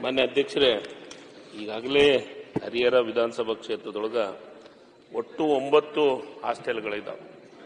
ಮಾನ್ಯ ಅಧ್ಯಕ್ಷರೇ, ಈಗಾಗಲೇ ಹರಿಹರ ವಿಧಾನಸಭಾ ಕ್ಷೇತ್ರದೊಳಗ ಒಟ್ಟು 9 ಹಾಸ್ಟೆಲ್ಗಳಿದ್ದಾವೆ.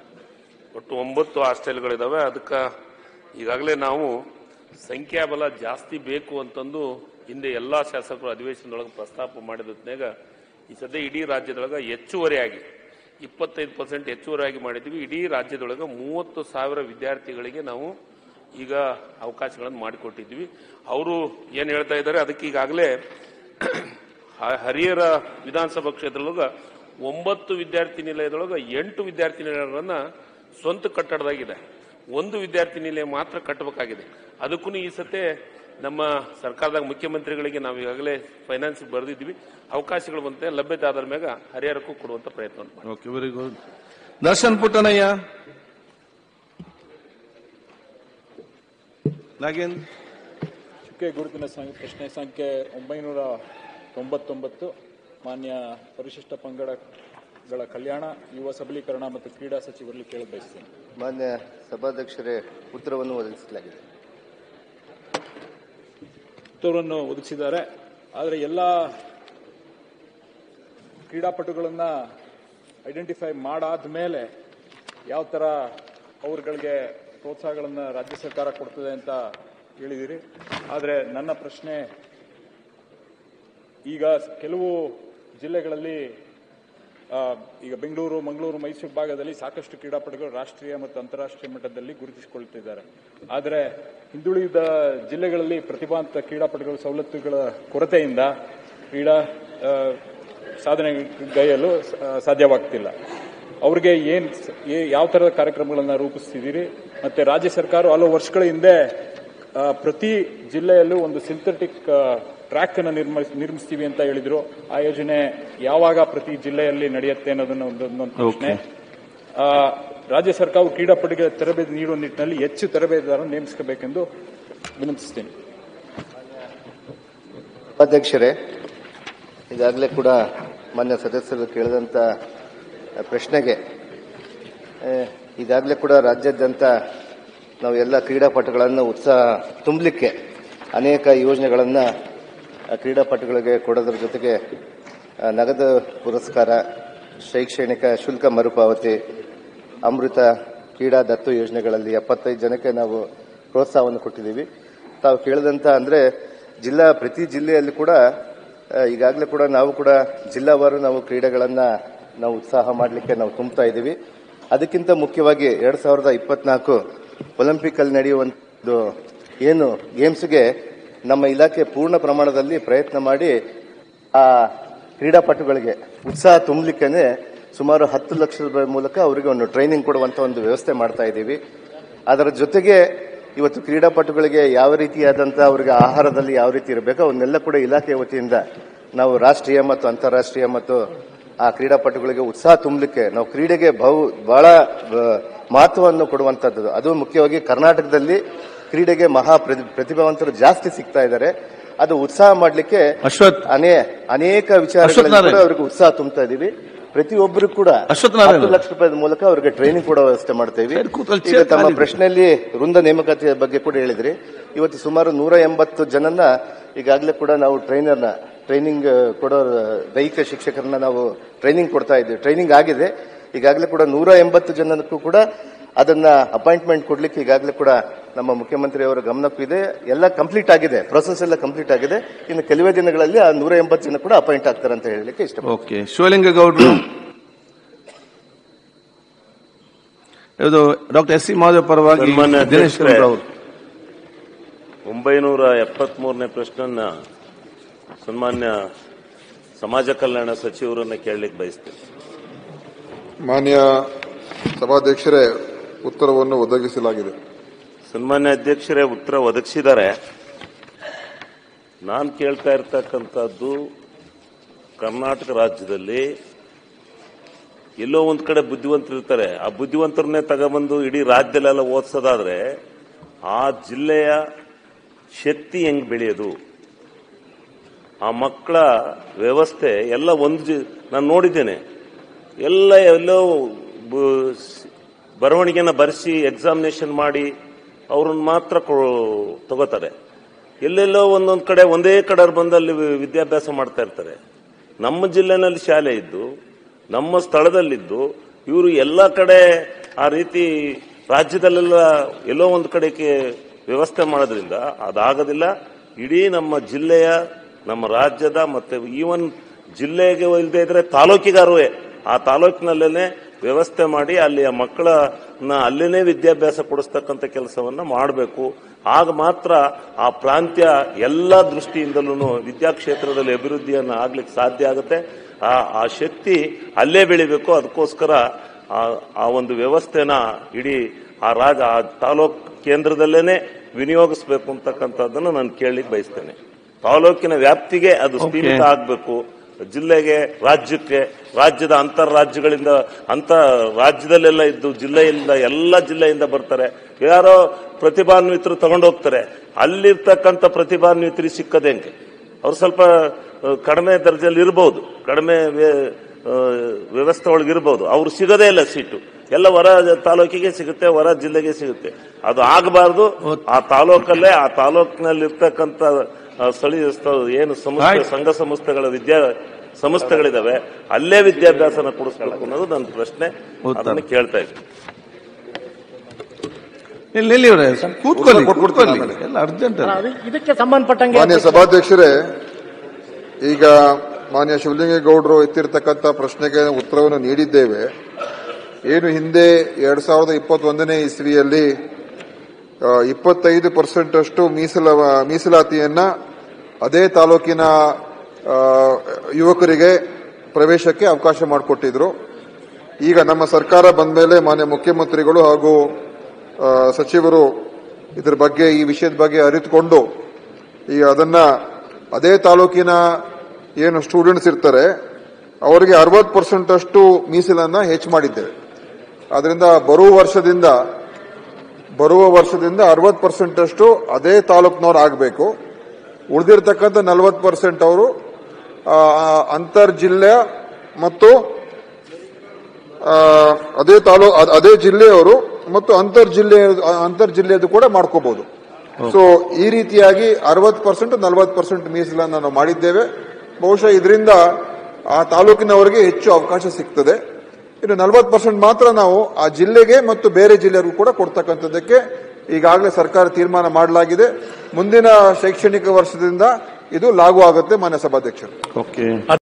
ಅದಕ್ಕೆ ಈಗಾಗಲೇ ನಾವು ಸಂಖ್ಯಾಬಲ ಜಾಸ್ತಿ ಬೇಕು ಅಂತಂದು ಹಿಂದೆ ಎಲ್ಲಾ ಶಾಸಕರು ಅಧಿವೇಶನದೊಳಗೆ ಪ್ರಸ್ತಾಪ ಮಾಡಿದ್ನಾಗ ಈ ಸದ್ಯ ಇಡೀ ರಾಜ್ಯದೊಳಗೆ ಹೆಚ್ಚುವರಿಯಾಗಿ 25% ಹೆಚ್ಚುವರಿಯಾಗಿ ಮಾಡಿದ್ವಿ. ಇಡೀ ರಾಜ್ಯದೊಳಗೆ 30,000 ವಿದ್ಯಾರ್ಥಿಗಳಿಗೆ ನಾವು ಈಗ ಅವಕಾಶಗಳನ್ನು ಮಾಡಿಕೊಟ್ಟಿದ್ವಿ. ಅವರು ಏನು ಹೇಳ್ತಾ ಇದ್ದಾರೆ, ಅದಕ್ಕೆ ಈಗಾಗಲೇ ಹರಿಹರ ವಿಧಾನಸಭಾ ಕ್ಷೇತ್ರದೊಳಗೆ 9 ವಿದ್ಯಾರ್ಥಿ ನಿಲಯದೊಳಗೆ 8 ವಿದ್ಯಾರ್ಥಿ ನಿಲಯಗಳನ್ನ ಸ್ವಂತ ಕಟ್ಟಡದಾಗಿದೆ. 1 ವಿದ್ಯಾರ್ಥಿ ನಿಲಯ ಮಾತ್ರ ಕಟ್ಟಬೇಕಾಗಿದೆ. ಅದಕ್ಕೂ ಈ ಸತೆ ನಮ್ಮ ಸರ್ಕಾರದಾಗ ಮುಖ್ಯಮಂತ್ರಿಗಳಿಗೆ ನಾವು ಈಗಾಗಲೇ ಫೈನಾನ್ಸ್ ಬರೆದಿದ್ವಿ. ಅವಕಾಶಗಳು ಬಂತೆ ಲಭ್ಯತೆ ಆಧಾರ ಮ್ಯಾಗ ಹರಿಹರಕ್ಕೂ ಕೊಡುವಂತ ಪ್ರಯತ್ನ. Okay, very good. Darshan Puttannaiah. Nagendra ಚುಕ್ಕೆ ಗುರುತಿನ ಪ್ರಶ್ನೆ ಸಂಖ್ಯೆ 999 ಮಾನ್ಯ ಪರಿಶಿಷ್ಟ ಪಂಗಡಗಳ ಕಲ್ಯಾಣ, ಯುವ ಸಬಲೀಕರಣ ಮತ್ತು ಕ್ರೀಡಾ ಸಚಿವರಲ್ಲಿ ಕೇಳಲು ಬಯಸುತ್ತೇನೆ. ಮಾನ್ಯ ಸಭಾಧ್ಯಕ್ಷರೇ, ಉತ್ತರವನ್ನು ಒದಗಿಸಲಾಗಿದೆ. ಉತ್ತರವನ್ನು ಒದಗಿಸಿದ್ದಾರೆ. ಆದರೆ ಎಲ್ಲ ಕ್ರೀಡಾಪಟುಗಳನ್ನ ಐಡೆಂಟಿಫೈ ಮಾಡಾದ ಮೇಲೆ ಯಾವ ತರ ಅವರುಗಳಿಗೆ ಪ್ರೋತ್ಸಾಹಗಳನ್ನು ರಾಜ್ಯ ಸರ್ಕಾರ ಕೊಡ್ತದೆ ಅಂತ ಹೇಳಿದಿರಿ. ಆದರೆ ನನ್ನ ಪ್ರಶ್ನೆ, ಈಗ ಕೆಲವು ಜಿಲ್ಲೆಗಳಲ್ಲಿ ಈಗ ಬೆಂಗಳೂರು, ಮಂಗಳೂರು, ಮೈಸೂರು ಭಾಗದಲ್ಲಿ ಸಾಕಷ್ಟು ಕ್ರೀಡಾಪಟುಗಳು ರಾಷ್ಟ್ರೀಯ ಮತ್ತು ಅಂತಾರಾಷ್ಟ್ರೀಯ ಮಟ್ಟದಲ್ಲಿ ಗುರುತಿಸಿಕೊಳ್ಳುತ್ತಿದ್ದಾರೆ. ಆದರೆ ಹಿಂದುಳಿದ ಜಿಲ್ಲೆಗಳಲ್ಲಿ ಪ್ರತಿಭಾವಂತ ಕ್ರೀಡಾಪಟುಗಳ ಸವಲತ್ತುಗಳ ಕೊರತೆಯಿಂದ ಕ್ರೀಡಾ ಸಾಧನೆಗೈಯಲು ಸಾಧ್ಯವಾಗ್ತಿಲ್ಲ. ಅವ್ರಿಗೆ ಯಾವ ತರಹದ ಕಾರ್ಯಕ್ರಮಗಳನ್ನು ರೂಪಿಸ್ತಿದ್ದೀರಿ? ಮತ್ತೆ ರಾಜ್ಯ ಸರ್ಕಾರ ಹಲವು ವರ್ಷಗಳ ಹಿಂದೆ ಪ್ರತಿ ಜಿಲ್ಲೆಯಲ್ಲೂ ಒಂದು ಸಿಂಥೆಟಿಕ್ ಟ್ರ್ಯಾಕ್ ಅನ್ನು ನಿರ್ಮಿಸ್ತೀವಿ ಅಂತ ಹೇಳಿದ್ರು. ಆ ಯೋಜನೆ ಯಾವಾಗ ಪ್ರತಿ ಜಿಲ್ಲೆಯಲ್ಲಿ ನಡೆಯುತ್ತೆ ಅನ್ನೋದನ್ನ ಒಂದು ಪ್ರಶ್ನೆ. ರಾಜ್ಯ ಸರ್ಕಾರವು ಕ್ರೀಡಾಪಟುಗಳಿಗೆ ತರಬೇತಿ ನೀಡುವ ನಿಟ್ಟಿನಲ್ಲಿ ಹೆಚ್ಚು ತರಬೇತಿದಾರರನ್ನು ನೇಮಿಸಬೇಕೆಂದು ವಿನಂತಿಸುತ್ತೇನೆ. ಅಧ್ಯಕ್ಷರೇ, ಈಗಾಗಲೇ ಕೂಡ ಮಾನ್ಯ ಸದಸ್ಯರು ಕೇಳಿದಂತ ಪ್ರಶ್ನೆಗೆ ಈಗಾಗಲೇ ಕೂಡ ರಾಜ್ಯಾದ್ಯಂತ ನಾವು ಎಲ್ಲ ಕ್ರೀಡಾಪಟುಗಳನ್ನು ಉತ್ಸಾಹ ತುಂಬಲಿಕ್ಕೆ ಅನೇಕ ಯೋಜನೆಗಳನ್ನು ಕ್ರೀಡಾಪಟುಗಳಿಗೆ ಕೊಡೋದ್ರ ಜೊತೆಗೆ ನಗದು ಪುರಸ್ಕಾರ, ಶೈಕ್ಷಣಿಕ ಶುಲ್ಕ ಮರುಪಾವತಿ, ಅಮೃತ ಕ್ರೀಡಾ ದತ್ತು ಯೋಜನೆಗಳಲ್ಲಿ 75 ಜನಕ್ಕೆ ನಾವು ಪ್ರೋತ್ಸಾಹವನ್ನು ಕೊಟ್ಟಿದ್ದೀವಿ. ತಾವು ಕೇಳಿದಂತ ಅಂದ್ರೆ ಪ್ರತಿ ಜಿಲ್ಲೆಯಲ್ಲಿ ಕೂಡ ಈಗಾಗಲೇ ಕೂಡ ನಾವು ಕೂಡ ಜಿಲ್ಲಾವಾರು ನಾವು ಕ್ರೀಡೆಗಳನ್ನ ನಾವು ಉತ್ಸಾಹ ಮಾಡಲಿಕ್ಕೆ ನಾವು ತುಂಬುತ್ತಾ ಇದ್ದೀವಿ. ಅದಕ್ಕಿಂತ ಮುಖ್ಯವಾಗಿ 2024 ಒಲಿಂಪಿಕ್ ಅಲ್ಲಿ ನಡೆಯುವಂತ ಏನು ಗೇಮ್ಸ್ಗೆ ನಮ್ಮ ಇಲಾಖೆ ಪೂರ್ಣ ಪ್ರಮಾಣದಲ್ಲಿ ಪ್ರಯತ್ನ ಮಾಡಿ ಆ ಕ್ರೀಡಾಪಟುಗಳಿಗೆ ಉತ್ಸಾಹ ತುಂಬಲಿಕ್ಕೆ ಸುಮಾರು 10 ಲಕ್ಷ ರೂಪಾಯಿ ಮೂಲಕ ಅವರಿಗೆ ಒಂದು ಟ್ರೈನಿಂಗ್ ಕೊಡುವಂತ ಒಂದು ವ್ಯವಸ್ಥೆ ಮಾಡ್ತಾ ಇದ್ದೀವಿ. ಅದರ ಜೊತೆಗೆ ಇವತ್ತು ಕ್ರೀಡಾಪಟುಗಳಿಗೆ ಯಾವ ರೀತಿಯಾದಂತಹ ಅವರಿಗೆ ಆಹಾರದಲ್ಲಿ ಯಾವ ರೀತಿ ಇರಬೇಕು ಅವನ್ನೆಲ್ಲ ಕೂಡ ಇಲಾಖೆ ವತಿಯಿಂದ ನಾವು ರಾಷ್ಟ್ರೀಯ ಮತ್ತು ಅಂತಾರಾಷ್ಟ್ರೀಯ ಮತ್ತು ಆ ಕ್ರೀಡಾಪಟುಗಳಿಗೆ ಉತ್ಸಾಹ ತುಂಬಲಿಕ್ಕೆ ನಾವು ಕ್ರೀಡೆಗೆ ಬಹಳ ಮಹತ್ವವನ್ನು ಕೊಡುವಂತದ್ದು. ಅದು ಮುಖ್ಯವಾಗಿ ಕರ್ನಾಟಕದಲ್ಲಿ ಕ್ರೀಡೆಗೆ ಪ್ರತಿಭಾವಂತರು ಜಾಸ್ತಿ ಸಿಗ್ತಾ ಇದ್ದಾರೆ. ಅದು ಉತ್ಸಾಹ ಮಾಡಲಿಕ್ಕೆ ಅನೇಕ ವಿಚಾರಗಳಲ್ಲಿ ಅವರಿಗೆ ಉತ್ಸಾಹ ತುಂಬುತ್ತಾ ಇದೀವಿ. ಪ್ರತಿಯೊಬ್ಬರು ಕೂಡ 10 ಲಕ್ಷ ರೂಪಾಯಿ ಮೂಲಕ ಅವರಿಗೆ ಟ್ರೈನಿಂಗ್ ಕೊಡೋ ವ್ಯವಸ್ಥೆ ಮಾಡ್ತೇವೆ. ಈಗ ತಮ್ಮ ಪ್ರಶ್ನೆಯಲ್ಲಿ ವೃಂದ ನೇಮಕಾತಿಯ ಬಗ್ಗೆ ಕೂಡ ಹೇಳಿದ್ರಿ. ಇವತ್ತು ಸುಮಾರು 180 ಜನನ್ನ ಈಗಾಗಲೇ ಕೂಡ ನಾವು ಟ್ರೈನಿಂಗ್ ಕೊಡೋ ದೈಹಿಕ ಶಿಕ್ಷಕರನ್ನ ನಾವು ಟ್ರೈನಿಂಗ್ ಕೊಡ್ತಾ ಇದ್ದೀವಿ. ಟ್ರೈನಿಂಗ್ ಆಗಿದೆ. ಈಗಾಗಲೇ ಕೂಡ 180 ಜನಕ್ಕೂ ಕೂಡ ಅದನ್ನ ಅಪಾಯಿಂಟ್ಮೆಂಟ್ ಕೊಡ್ಲಿಕ್ಕೆ ಈಗಾಗಲೇ ಕೂಡ ನಮ್ಮ ಮುಖ್ಯಮಂತ್ರಿ ಅವರ ಗಮನಕ್ಕೂ ಇದೆ. ಎಲ್ಲ ಕಂಪ್ಲೀಟ್ ಆಗಿದೆ, ಪ್ರೊಸೆಸ್ ಎಲ್ಲ ಕಂಪ್ಲೀಟ್ ಆಗಿದೆ. ಇನ್ನು ಕೆಲವೇ ದಿನಗಳಲ್ಲಿ ಆ 180 ಜನ ಕೂಡ ಅಪಾಯಿಂಟ್ ಆಗ್ತಾರೆ ಅಂತ ಹೇಳಲಿಕ್ಕೆ ಇಷ್ಟಪಡ್ತೀನಿ. ಓಕೆ, ಶಿವಲಿಂಗೇಗೌಡರು. ಇದು ಡಾಕ್ಟರ್ ಎಸ್ ಸಿ ಮಾಧವ್ ಪರವಾಗಿ ದಿನೇಶ್ ಅವರು 973ನೇ ಪ್ರಶ್ನೆಯನ್ನ ಸನ್ಮಾನ್ಯ ಸಮಾಜ ಕಲ್ಯಾಣ ಸಚಿವರನ್ನ ಕೇಳಲಿಕ್ಕೆ ಬಯಸ್ತೇನೆ. ಮಾನ್ಯ ಸಭಾಧ್ಯಕ್ಷರೇ, ಉತ್ತರವನ್ನು ಒದಗಿಸಲಾಗಿದೆ. ಸನ್ಮಾನ್ಯ ಅಧ್ಯಕ್ಷರೇ, ಉತ್ತರ ಒದಗಿಸಿದ್ದಾರೆ. ನಾನು ಕೇಳ್ತಾ ಇರ್ತಕ್ಕಂಥದ್ದು, ಕರ್ನಾಟಕ ರಾಜ್ಯದಲ್ಲಿ ಎಲ್ಲೋ ಒಂದ್ ಕಡೆ ಬುದ್ಧಿವಂತರು ಇರ್ತಾರೆ. ಆ ಬುದ್ಧಿವಂತರನ್ನೇ ತಗೊಬಂದು ಇಡೀ ರಾಜ್ಯದಲ್ಲೆಲ್ಲ ಓದಿಸೋದಾದ್ರೆ ಆ ಜಿಲ್ಲೆಯ ಶಕ್ತಿ ಹೆಂಗ್ ಬೆಳೆಯೋದು? ಆ ಮಕ್ಕಳ ವ್ಯವಸ್ಥೆ ಎಲ್ಲ ನಾನು ನೋಡಿದ್ದೇನೆ. ಎಲ್ಲೋ ಬರವಣಿಗೆನ ಬರೆಸಿ ಎಕ್ಸಾಮಿನೇಷನ್ ಮಾಡಿ ಅವ್ರನ್ನ ಮಾತ್ರ ತಗೋತಾರೆ. ಎಲ್ಲೆಲ್ಲೋ ಒಂದೊಂದು ಕಡೆ ಒಂದೇ ಕಡೆ ಬಂದಲ್ಲಿ ವಿದ್ಯಾಭ್ಯಾಸ ಮಾಡ್ತಾ ಇರ್ತಾರೆ. ನಮ್ಮ ಜಿಲ್ಲೆನಲ್ಲಿ ಶಾಲೆ ಇದ್ದು ನಮ್ಮ ಸ್ಥಳದಲ್ಲಿದ್ದು ಇವರು ಎಲ್ಲ ಕಡೆ ಆ ರೀತಿ ರಾಜ್ಯದಲ್ಲೆಲ್ಲ ಎಲ್ಲೋ ಒಂದು ಕಡೆಗೆ ವ್ಯವಸ್ಥೆ ಮಾಡೋದ್ರಿಂದ ಅದಾಗೋದಿಲ್ಲ. ಇಡೀ ನಮ್ಮ ಜಿಲ್ಲೆಯ ನಮ್ಮ ರಾಜ್ಯದ ಮತ್ತೆ ಈವನ್ ಜಿಲ್ಲೆಗೆ ಇಲ್ಲದೆ ಇದ್ರೆ ತಾಲೂಕಿಗಾರು ಆ ತಾಲೂಕಿನಲ್ಲೇನೆ ವ್ಯವಸ್ಥೆ ಮಾಡಿ ಅಲ್ಲಿಯ ಮಕ್ಕಳನ್ನ ಅಲ್ಲೇನೆ ವಿದ್ಯಾಭ್ಯಾಸ ಕೊಡಿಸ್ತಕ್ಕಂಥ ಕೆಲಸವನ್ನ ಮಾಡಬೇಕು. ಆಗ ಮಾತ್ರ ಆ ಪ್ರಾಂತ್ಯ ಎಲ್ಲ ದೃಷ್ಟಿಯಿಂದಲೂ ವಿದ್ಯಾಕ್ಷೇತ್ರದಲ್ಲಿ ಅಭಿವೃದ್ಧಿಯನ್ನು ಆಗ್ಲಿಕ್ಕೆ ಸಾಧ್ಯ ಆಗುತ್ತೆ. ಆ ಶಕ್ತಿ ಅಲ್ಲೇ ಬೆಳಿಬೇಕು. ಅದಕ್ಕೋಸ್ಕರ ಆ ಒಂದು ವ್ಯವಸ್ಥೆನ ಇಡೀ ಆ ತಾಲೂಕ್ ಕೇಂದ್ರದಲ್ಲೇನೆ ವಿನಿಯೋಗಿಸಬೇಕು ಅಂತಕ್ಕಂಥದ್ದನ್ನು ನಾನು ಕೇಳಲಿಕ್ಕೆ ಬಯಸ್ತೇನೆ. ತಾಲೂಕಿನ ವ್ಯಾಪ್ತಿಗೆ ಅದು ಸೀಮಿತ ಆಗಬೇಕು. ಜಿಲ್ಲೆಗೆ, ರಾಜ್ಯಕ್ಕೆ, ರಾಜ್ಯದ ಅಂತರ್ರಾಜ್ಯಗಳಿಂದ ರಾಜ್ಯದಲ್ಲೆಲ್ಲ ಇದ್ದು ಜಿಲ್ಲೆಯಿಂದ ಎಲ್ಲ ಜಿಲ್ಲೆಯಿಂದ ಬರ್ತಾರೆ. ಯಾರೋ ಪ್ರತಿಭಾನ್ವಿತರು ತಗೊಂಡೋಗ್ತಾರೆ. ಅಲ್ಲಿರ್ತಕ್ಕಂಥ ಪ್ರತಿಭಾನ್ವಿತರಿಗೆ ಸಿಕ್ಕದೆ ಹೆಂಗೆ? ಅವ್ರು ಸ್ವಲ್ಪ ಕಡಿಮೆ ದರ್ಜೆಯಲ್ಲಿ ಇರಬಹುದು, ಕಡಿಮೆ ವ್ಯವಸ್ಥೆ ಒಳಗಿರ್ಬೋದು. ಅವ್ರು ಸಿಗದೇ ಇಲ್ಲ ಸೀಟು. ಎಲ್ಲ ಹೊರ ತಾಲೂಕಿಗೆ ಸಿಗುತ್ತೆ, ಹೊರ ಜಿಲ್ಲೆಗೆ ಸಿಗುತ್ತೆ. ಅದು ಆಗಬಾರ್ದು. ಆ ತಾಲೂಕಲ್ಲೇ ಆ ತಾಲೂಕಿನಲ್ಲಿರ್ತಕ್ಕಂಥ ಸ್ಥಳೀಯ ಏನು ಸಂಸ್ಥೆ, ಸಂಘ ಸಂಸ್ಥೆಗಳ ಸಂಸ್ಥೆಗಳಿದಾವೆ, ಅಲ್ಲೇ ವಿದ್ಯಾಭ್ಯಾಸನ ಕೊಡಿಸ್ಬೇಕು ಅನ್ನೋದು ನನ್ನ ಪ್ರಶ್ನೆ. ಅದನ್ನು ಕೇಳ್ತಾ ಇದ್ದೀನಿ. ಇದಕ್ಕೆ ಸಂಬಂಧಪಟ್ಟಂಗೆ ಮಾನ್ಯ ಸಭಾಧ್ಯಕ್ಷರೇ, ಈಗ ಮಾನ್ಯ ಶಿವಲಿಂಗೇಗೌಡರು ಎತ್ತಿರ್ತಕ್ಕಂಥ ಪ್ರಶ್ನೆಗೆ ಉತ್ತರವನ್ನು ನೀಡಿದ್ದೇವೆ. ಏನು ಹಿಂದೆ 2021ನೇ ಇಸ್ವಿಯಲ್ಲಿ 25% ಅಷ್ಟು ಮೀಸಲಾತಿಯನ್ನ ಅದೇ ತಾಲೂಕಿನ ಯುವಕರಿಗೆ ಪ್ರವೇಶಕ್ಕೆ ಅವಕಾಶ ಮಾಡಿಕೊಟ್ಟಿದ್ರು. ಈಗ ನಮ್ಮ ಸರ್ಕಾರ ಬಂದ ಮೇಲೆ ಮಾನ್ಯ ಮುಖ್ಯಮಂತ್ರಿಗಳು ಹಾಗೂ ಸಚಿವರು ಇದರ ಬಗ್ಗೆ, ಈ ವಿಷಯದ ಬಗ್ಗೆ ಅರಿತುಕೊಂಡು ಈಗ ಅದನ್ನ ಅದೇ ತಾಲೂಕಿನ ಏನು ಸ್ಟೂಡೆಂಟ್ಸ್ ಇರ್ತಾರೆ ಅವರಿಗೆ 60% ಅಷ್ಟು ಮೀಸಲನ್ನ ಹೆಚ್ಚು ಮಾಡಿದ್ದೇವೆ. ಆದ್ರಿಂದ ಬರುವ ವರ್ಷದಿಂದ 60% ಅಷ್ಟು ಅದೇ ತಾಲೂಕಿನವ್ರು ಆಗಬೇಕು. ಉಳಿದಿರ್ತಕ್ಕಂಥ 40% ಅವರು ಅಂತರ್ಜಿಲ್ಲೆ ಮತ್ತು ಅದೇ ಜಿಲ್ಲೆಯವರು ಮತ್ತು ಅಂತರ್ಜಿಲ್ಲೆಯದು ಕೂಡ ಮಾಡ್ಕೋಬಹುದು. ಸೊ ಈ ರೀತಿಯಾಗಿ 60% 40% ಮೀಸಲನ್ನು ನಾವು ಮಾಡಿದ್ದೇವೆ. ಬಹುಶಃ ಇದರಿಂದ ಆ ತಾಲೂಕಿನವರಿಗೆ ಹೆಚ್ಚು ಅವಕಾಶ ಸಿಗ್ತದೆ. ಇನ್ನು 40% ಮಾತ್ರ ನಾವು ಆ ಜಿಲ್ಲೆಗೆ ಮತ್ತು ಬೇರೆ ಜಿಲ್ಲೆಗೂ ಕೂಡ ಕೊಡ್ತಕ್ಕಂಥದ್ದಕ್ಕೆ ಈಗಾಗಲೇ ಸರ್ಕಾರ ತೀರ್ಮಾನ ಮಾಡಲಾಗಿದೆ. ಮುಂದಿನ ಶೈಕ್ಷಣಿಕ ವರ್ಷದಿಂದ ಇದು ಲಾಗೂ ಆಗುತ್ತೆ ಮಾನ್ಯ ಸಭಾಧ್ಯಕ್ಷರು.